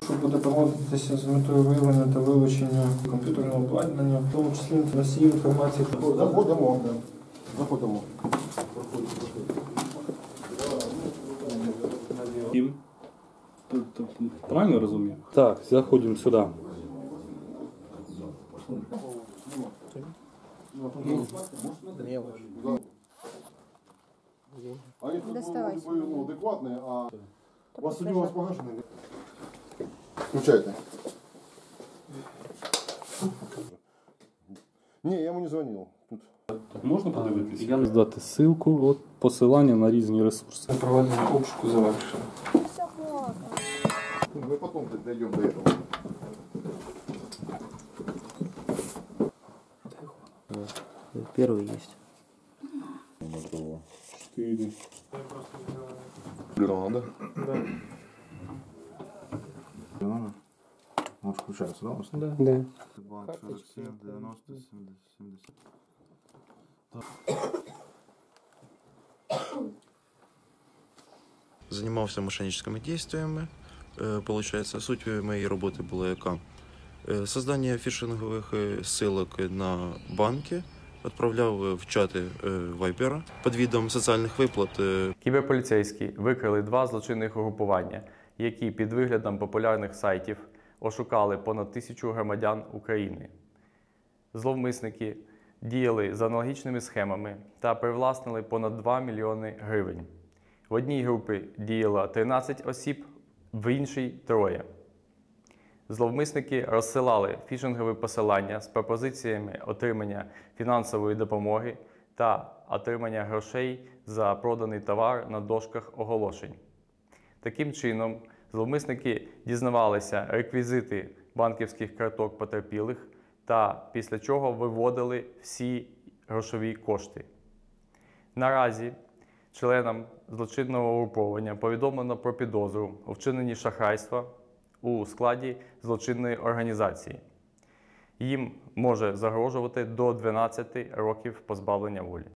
Що буде проводитися з метою виявлення та вилучення комп'ютерного обладнання, в тому числі носіїв інформації. Заходимо. Заходимо. Правильно розумію? Так, заходимо сюди. А если вы адекватные, а у вас судья у вас погашенный? Включайте. Не, я ему не звонил. Тут. Можна подивитися? Здати ссылку, от посилання на різні ресурси. Проведення обшуку завершено. Мы потом дойдем до этого. Первый есть. 4. Гранада. Да. Гранада. Вот включается, да, у вас? Да. Да. 47, 90, 70. Занимался мошенническими дійствами. Получается, суть моєї роботи була яка? Создание фішингових ссылок на банки, відправляв в чати Viber під відом соціальних виплат. Кіберполіцейські викрили 2 злочинних угрупування, які під виглядом популярних сайтів ошукали понад 1000 громадян України. Зловмисники діяли за аналогічними схемами та привласнили понад 2 мільйони гривень. В одній групі діяло 13 осіб, в іншій – 3. Зловмисники розсилали фішингові посилання з пропозиціями отримання фінансової допомоги та отримання грошей за проданий товар на дошках оголошень. Таким чином, зловмисники дізнавалися реквізити банківських карток потерпілих та після чого виводили всі грошові кошти. Наразі членам злочинного угруповання повідомлено про підозру у вчиненні шахрайства у складі злочинної організації. Їм може загрожувати до 12 років позбавлення волі.